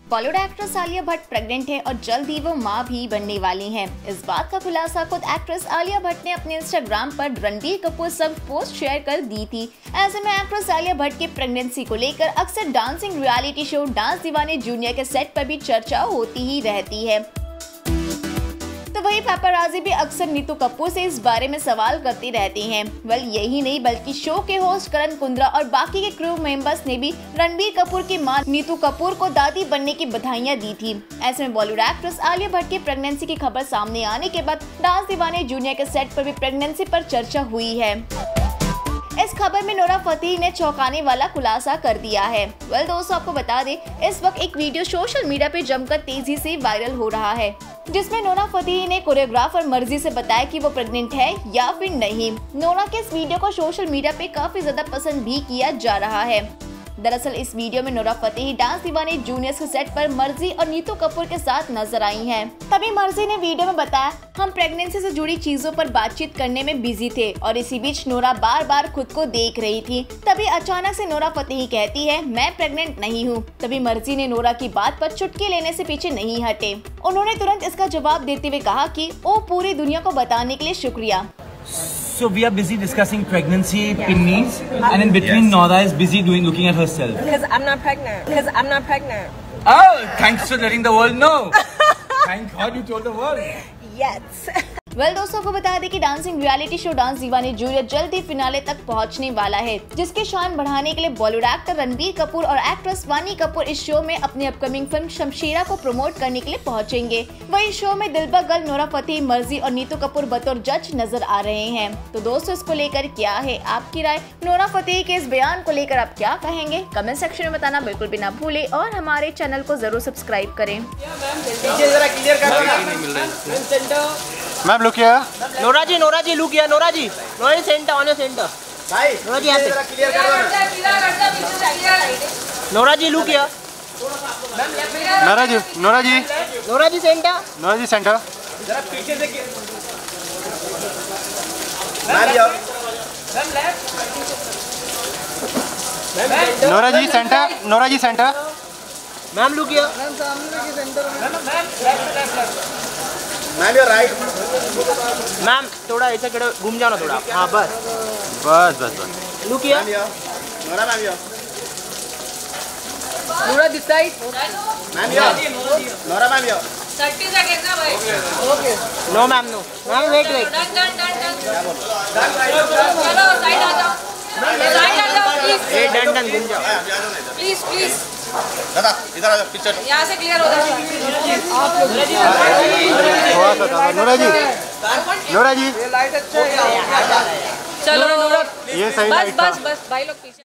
Bollywood actress Alia Bhatt pregnant है और जल्द ही वो मां भी बनने वाली हैं। इस बात का खुलासा खुद एक्ट्रेस आलिया भट्ट ने अपने इंस्टाग्राम पर रणबीर कपूर संग पोस्ट शेयर कर दी थी। ऐसे में एक्ट्रेस आलिया भट्ट की प्रेगनेंसी को लेकर अक्सर dancing reality show dance Deewane junior के सेट पर भी चर्चा होती ही रहती है। तो वही पेपराजी भी अक्सर नीतू कपूर से इस बारे में सवाल करती रहती हैं। यही नहीं बल्कि शो के होस्ट करण कुंद्रा और बाकी के क्रू मेंबर्स ने भी रणबीर कपूर की मां नीतू कपूर को दादी बनने की बधाइयां दी थी। ऐसे में बॉलीवुड एक्ट्रेस आलिया भट्ट की प्रेगनेंसी की खबर सामने आने के बाद डांस दीवाने जूनियर के सेट पर भी प्रेगनेंसी पर चर्चा हुई है। इस खबर में नोरा फतेही ने चौंकाने वाला खुलासा कर दिया है। दोस्तों, आपको बता दें, इस वक्त एक वीडियो सोशल मीडिया पे जमकर तेजी से वायरल हो रहा है, जिसमें नोरा फतेही ने कोरियोग्राफर मर्जी से बताया कि वो प्रेग्नेंट है या फिर नहीं। नोरा के इस वीडियो को सोशल मीडिया पे काफी ज्यादा पसंद भी किया जा रहा है। दरअसल इस वीडियो में Nora Fatehi dance Deewane juniors के सेट पर मर्जी और नीतू कपूर के साथ नजर आई हैं। तभी मर्जी ने वीडियो में बताया, हम प्रेगनेंसी से जुड़ी चीजों पर बातचीत करने में बिजी थे और इसी बीच नोरा बार बार खुद को देख रही थी। तभी अचानक से नोरा फतेही कहती है, मैं प्रेग्नेंट नहीं हूँ। तभी मर्जी ने नोरा की बात पर चुटकी लेने से पीछे नहीं हटे। उन्होंने तुरंत इसका जवाब देते हुए कहा कि ओ पूरी दुनिया को बताने के लिए शुक्रिया। So we are busy discussing pregnancy pinnies, and in between Nora is busy looking at herself. Because I'm not pregnant. Oh, thanks for letting the world know. Thank God you told the world. Yes. दोस्तों को बता दें कि dancing reality show dance Deewane junior जल्द ही finale तक पहुंचने वाला है, जिसके शान बढ़ाने के लिए बॉलीवुड एक्टर रणबीर कपूर और एक्ट्रेस वानी कपूर इस शो में अपनी अपकमिंग फिल्म शमशीरा को प्रमोट करने के लिए पहुंचेंगे। वही शो में दिलबर गर्ल नोरा फतेही, मर्जी और नीतू कपूर बतौर जज नजर आ रहे हैं। तो दोस्तों, इसको लेकर क्या है आपकी राय? नोरा फतेही के इस बयान को लेकर आप क्या कहेंगे? कमेंट सेक्शन में बताना बिल्कुल भी ना भूले और हमारे चैनल को जरूर सब्सक्राइब करें। मैम लुक किया नोरा जी लुक किया Nora ji centre on centre भाई नोरा जी यहाँ पे क्लियर कर दो। नोरा जी लुक किया नोरा जी सेंटर जरा पीछे से Nora ji centre ma'am look किया मैम योर राइट मैम थोड़ा ऐसा करो घूम जाओ ना थोड़ा। हाँ बस लुक किया Nora this side. Nora ma'am your 30 seconds ना भाई. Okay. No ma'am wait Done. चलो साइड आ जाओ. डन घूम जाओ Please. दादा इधर आ जाओ, पिक्चर यहाँ से क्लियर हो जाओ. नोरा जी चलो ये सही बस भाई लोग पीछे.